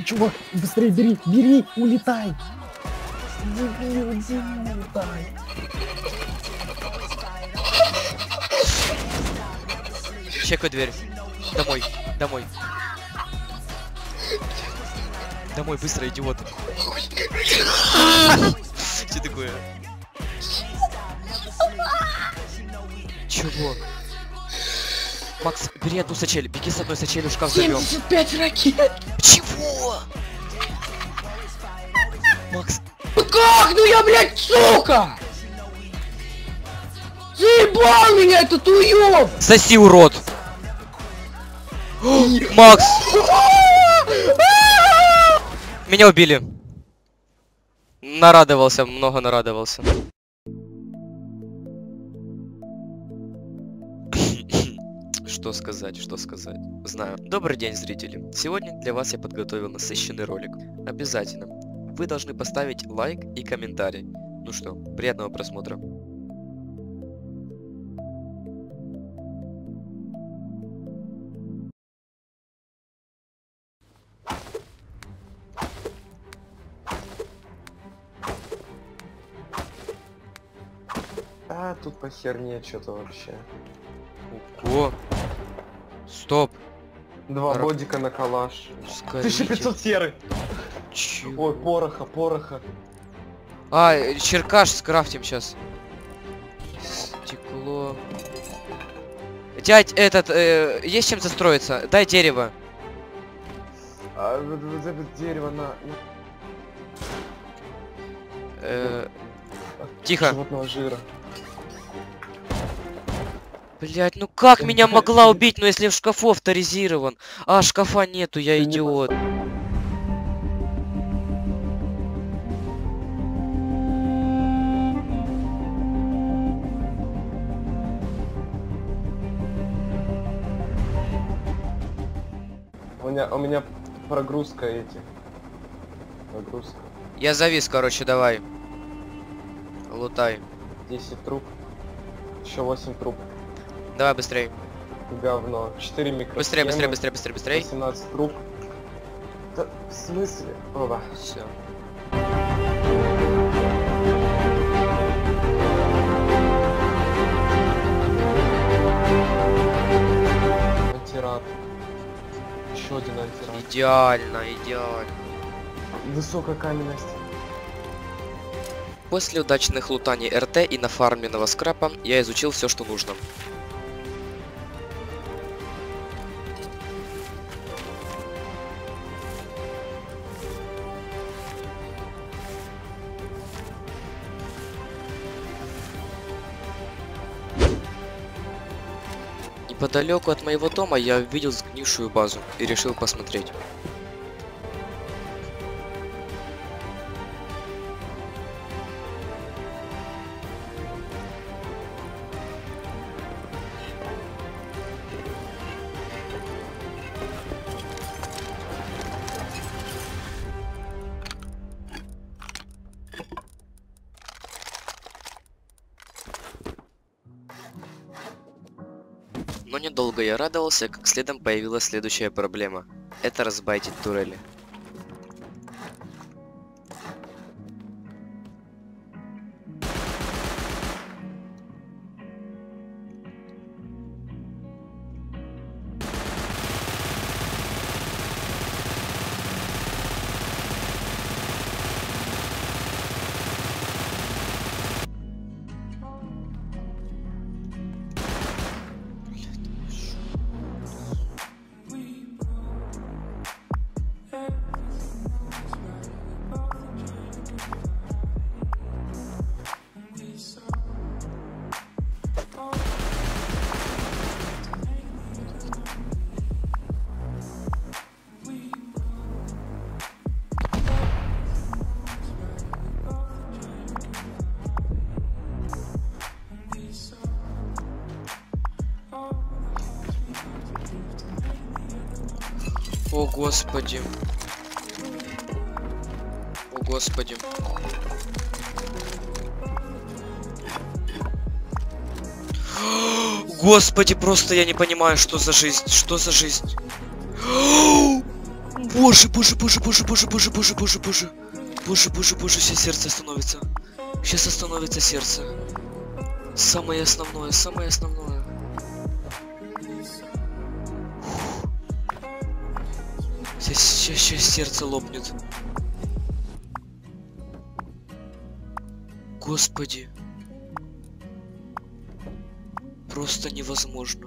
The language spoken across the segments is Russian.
Чувак, быстрее бери, бери, улетай. Дебил, улетай. Чекай дверь. Домой, домой. Домой, быстро, идиот. Что такое? Чего? Макс, бери одну сачель, беги с одной сачелью, шкаф взорвем. 75 ракет! Чего? Макс. Как? Ну я, блядь, сука! Заебал меня этот уёб! Соси, урод! Макс! Меня убили. Нарадовался, много нарадовался. Что сказать, что сказать? Знаю. Добрый день, зрители. Сегодня для вас я подготовил насыщенный ролик. Обязательно. Вы должны поставить лайк и комментарий. Ну что, приятного просмотра. А, тут по херне что-то вообще. О! Стоп! Два бодика на калаш. Ускоритель. 1500 серы. Чего? Ой, пороха. А, черкаш скрафтим сейчас. Стекло. Дядь, этот, есть чем застроиться? Дай дерево. А, вот это дерево на... Тихо. Животного жира. Блять, ну как меня могла убить, ну если в шкафу авторизирован? А, шкафа нету, я Ты идиот. У меня прогрузка эти. Прогрузка. Я завис, короче, давай. Лутай. 10 труб. Еще 8 труб. Давай быстрей. Говно. 4 микросхемы. Быстрее. 18 труб. Да, в смысле? Оба. Все. Антирад. Еще один антирад. Идеально. Высокая каменность. После удачных лутаний РТ и нафармленного скрапа я изучил все, что нужно. Неподалеку от моего дома я увидел сгнившую базу и решил посмотреть. Но недолго я радовался, как следом появилась следующая проблема. Это разбайтить турели. О господи. О господи. Господи, просто я не понимаю, что за жизнь. Что за жизнь? Боже, боже, боже, боже, боже, боже, боже, боже, боже. Боже, боже, боже, сейчас сердце остановится. Сейчас остановится сердце. Самое основное, самое основное. Сейчас сердце лопнет. Господи. Просто невозможно.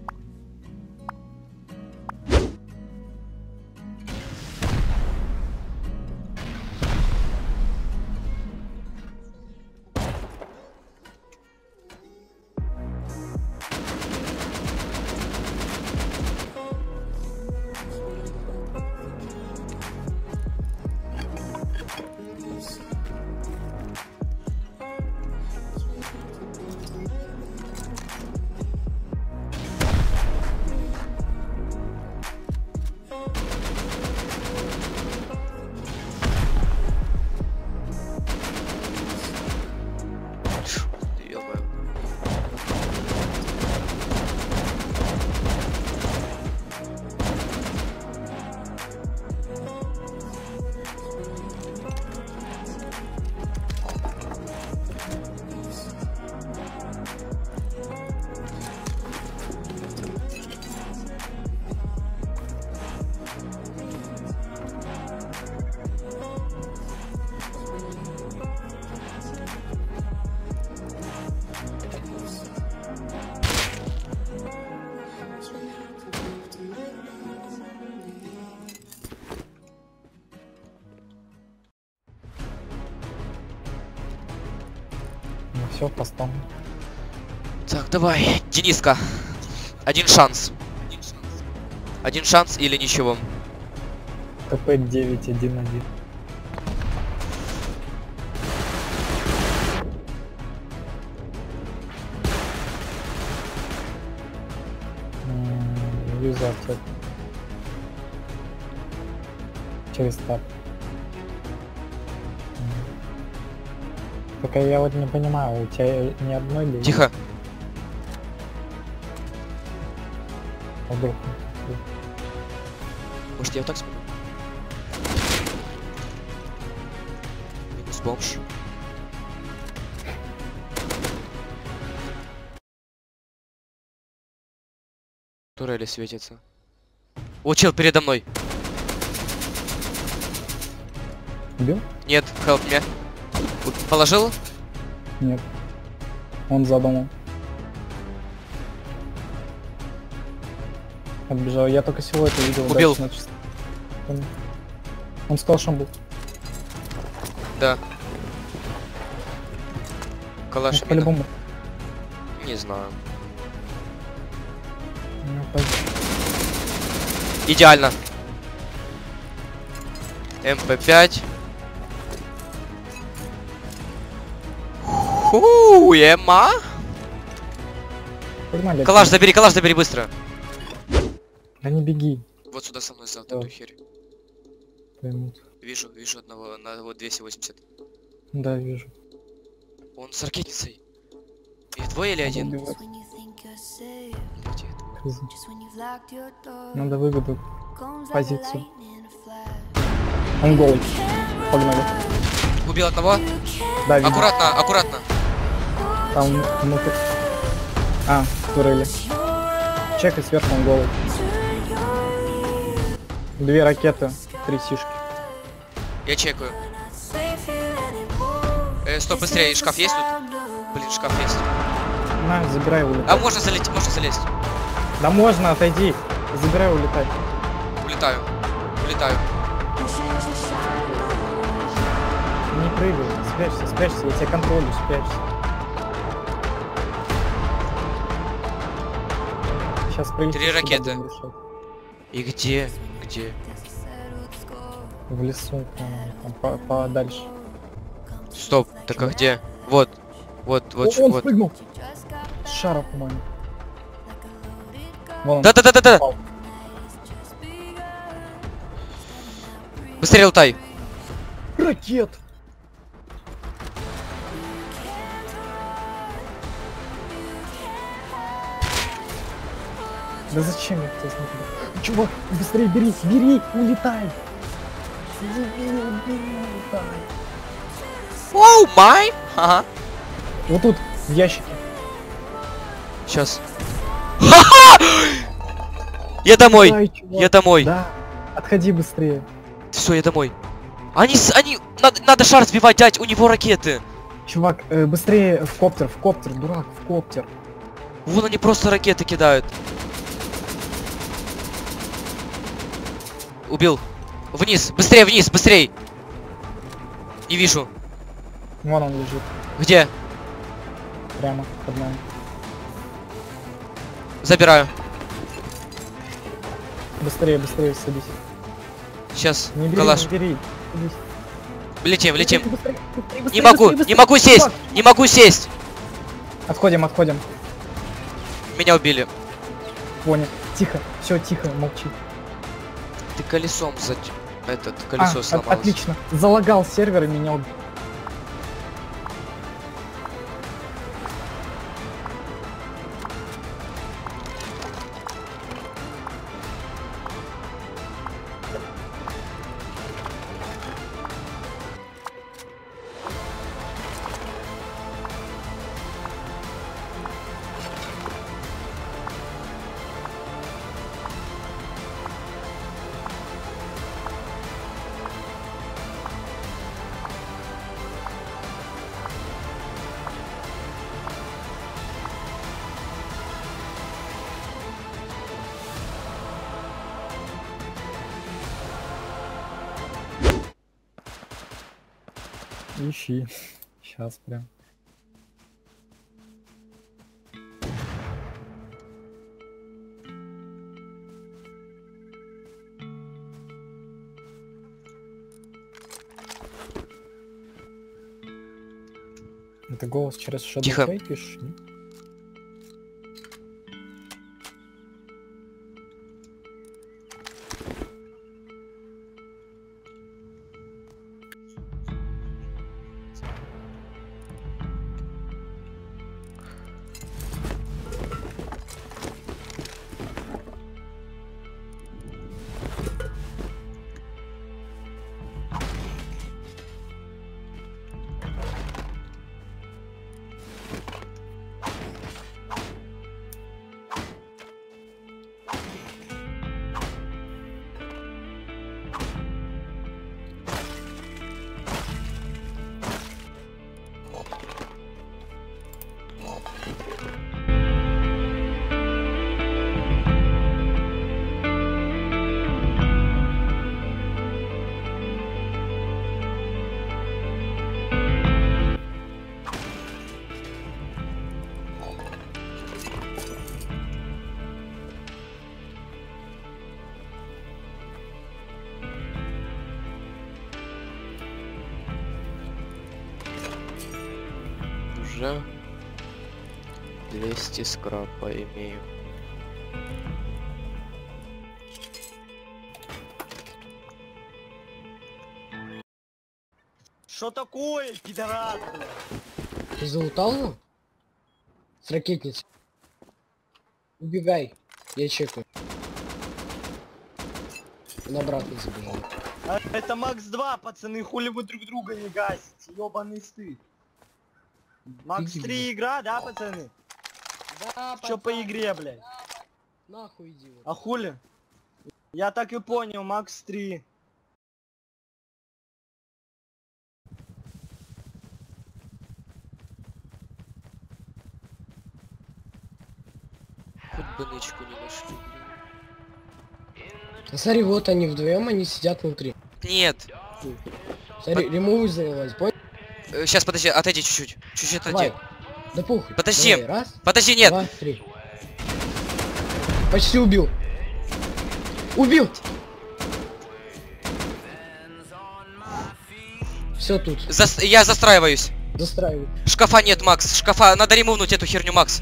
Ну все, постам. Так, давай, Дениска. Один шанс. Один шанс или ничего. КП 9-1-1. Юзер через таб. Только я вот не понимаю, у тебя ни одной ли? Тихо. Вдруг. Может, я вот так смотрю? Минус бомж. Турели светится. О, чел передо мной. Убил? Нет, help me. Положил? Нет. Он за домом. Отбежал. Я только силуэт увидел. Убил. Он с калашом был. Да. Калаш Ну, по-любому. Не знаю. Ну, пойдём. Идеально. МП5. Ху, ема. Погнали. Калаш забери быстро. Да не беги. Вот сюда со мной за Да. эту херь. Поймут. Вижу одного на вот 280. Да, вижу. Он с ракетницей. Их двое или один? Убивать. Где это? Хз. Надо выгоду. Позицию. Он голый. Погнали. Убил одного. Да, вижу. Аккуратно. Там внутрь. А, турели. Чекай сверху, он голый. 2 ракеты, 3 сишки. Я чекаю. Стоп, быстрее, шкаф есть тут? Блин, шкаф есть. На, забирай, улетай. А можно залезть. Да можно, отойди. Забирай, улетай. Улетаю. Не прыгай, спрячься, я тебя контролю, спрячься. Сейчас прилетишь. 3 ракеты. будем решать. И где? В лесу, там подальше. Стоп, так а где? Вот. Он Вот. спрыгнул. С шара, по-моему. Вон он. Да. Упал. Быстрее лутай. Ракет! Да зачем я это смотрю? Чувак, быстрее бери, бери, улетай. Улетай. Оу май! Ага. Вот тут, в ящике. Сейчас. Ха-ха! Я домой! Ай, чувак. Я домой! Да, отходи быстрее. Все, я домой. Они... Надо шар сбивать, дядь, у него ракеты. Чувак, быстрее в коптер, дурак, в коптер. Вон они просто ракеты кидают. Убил. Вниз, быстрее, вниз, быстрее. Не вижу. Вон он лежит, Где? прямо под нами. Забираю. Быстрее, быстрее садись. Сейчас, Не бери, калаш. не бери. Садись. Летим, летим. Быстрее, быстрее, Не быстрее, могу, быстрее, не могу сесть, чувак. не могу сесть. Отходим, отходим. Меня убили. Понял. Тихо, все, тихо, молчи. Ты колесом этот колесо сломалось. Отлично. Залагал сервер и меня убил. Ищи. Сейчас прям. Это голос через Тихо. Shadowplay пишешь? Нет? Уже 200 скрапа имею. Что такое, пидорас? Ты залутал его? С ракетницей. Убегай. Я чекаю. Он обратно забежал. А это Макс 2, пацаны, хули вы друг друга не гасите, ёбаный стыд. Макс 3 игра, да, пацаны? Да, Чё по игре, блядь? Нахуй иди. Вот. А хули? Я так и понял, Макс 3. Хоть бы нычку не нашли. А смотри, вот они вдвоем, они сидят внутри. Нет. Смотри, ремоут завелась, понял? Сейчас, подожди, отойди чуть-чуть. Чуть-чуть Давай. отойди. Да похуй. Подожди. Давай, раз, Подожди, нет. 2, 3. Почти убил. Убил! Все тут. Я застраиваюсь. Застраивай. Шкафа нет, Макс. Шкафа. Надо ремувнуть эту херню, Макс.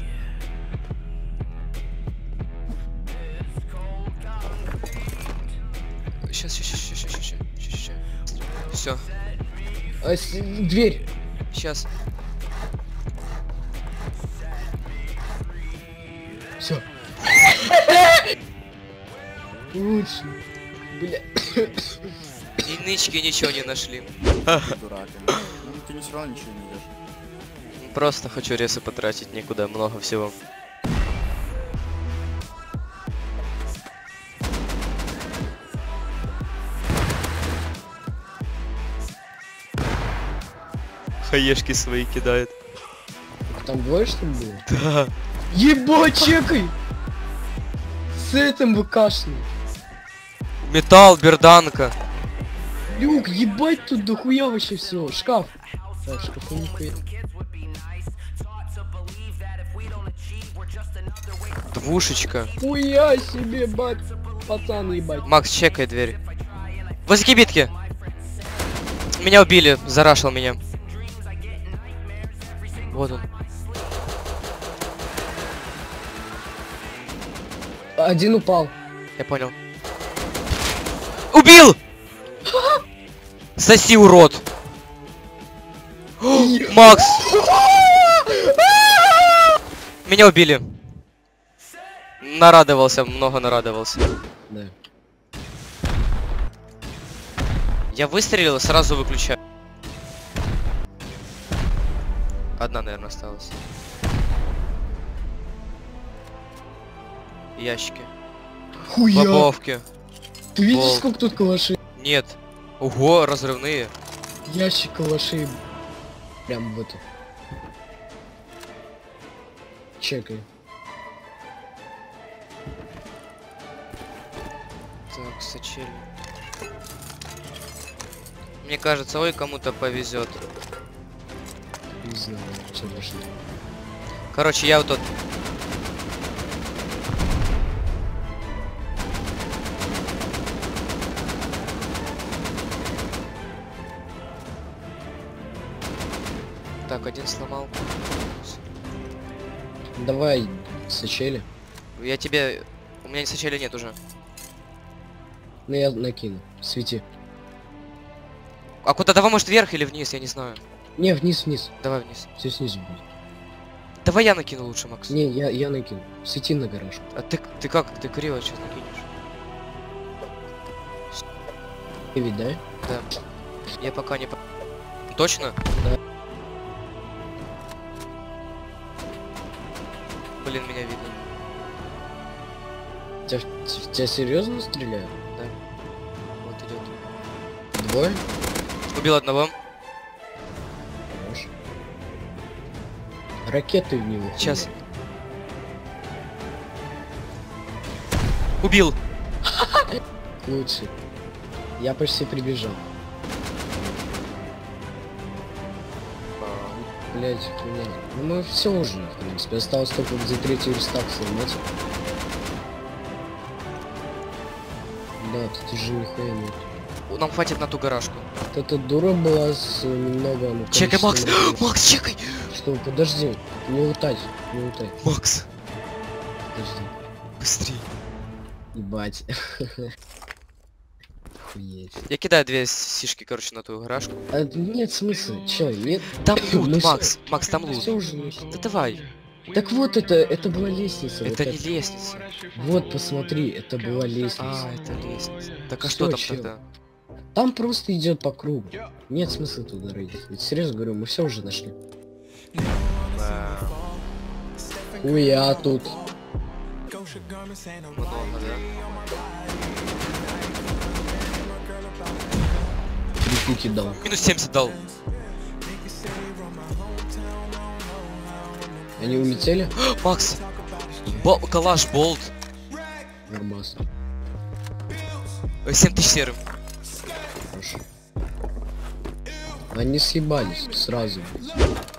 Сейчас. Все. Дверь. Сейчас. Все. Лучше. Бля. И нычки ничего не нашли. Дурак. Ну, ты все равно ничего не идешь. Просто хочу ресы потратить, некуда, много всего. Хаешки свои кидает. Там двое что ли было? Да. Ебать, чекай! С этим ВКшным. Металл, берданка. Люк, ебать, тут дохуя вообще всего. Шкаф. Так, шкафу нихуя. Двушечка. Хуя себе, бать. Пацан, ебать. Макс, чекай дверь. Возле кибитки. Меня убили, зарашил меня. Вот он. Один упал. Я понял. Убил! Соси, урод! Макс! Меня убили. Нарадовался, много нарадовался. Да. Я выстрелил, сразу выключаю. Одна, наверное, осталась. Ящики. Хуя. Бобовки. Ты видишь, Болт. сколько тут калашей? Нет. Ого, разрывные. Ящик калашей. Прям в эту. Чекай. Так, сочели. Мне кажется, ой, кому-то повезет. Не знаю, что дошло. Короче, я вот тут. Так, один сломал. Давай, сочели. Я тебе... У меня сочели нет уже. Ну я накину. Свети. А куда? Давай, может, вверх или вниз, я не знаю. Не, вниз, вниз. Давай вниз. Все снизу будет. Давай я накину лучше, Макс. Не, я накину. Свети на гараж. А ты как? Ты криво сейчас накинешь? Ты ведь, да? Да. Я пока не... Точно? Да. Блин, меня видно. Тебя серьезно стреляют? Да. Вот идет. Двое? Убил одного. Хорош. Ракеты в него. Сейчас. Убил. Лучше. Я почти прибежал. Блять, хуйня. Ну мы все уже, в принципе. Осталось только где третий верстак сломать. Да, тут уже нихуя нет. Нам хватит на ту гаражку. Вот эта дура была с немного... ну, Чекай, Макс! количеством ракет. Макс, чекай! Что, подожди. Не лутать, не лутай. Макс, Подожди. быстрей. Ебать. Охуеть. Я кидаю две сишки, короче, на ту гаражку. А, нет смысла, чё, нет? Там лут, Ну всё- Макс. Макс, там лут. Все уже есть. Да давай. Так вот, это была лестница. Это вот не лестница. Вот, посмотри, это была лестница. А, это лестница. Так а Что, что там чел? тогда? Там просто идет по кругу. Нет смысла туда рыть. Ведь серьезно говорю, мы все уже нашли. Ой, а тут. Много, да? Три пуки дал. Минус 70 дал. Они улетели? Макс! Калаш, болт. Нормас. 7000 серым. Хорошо. Они съебались сразу.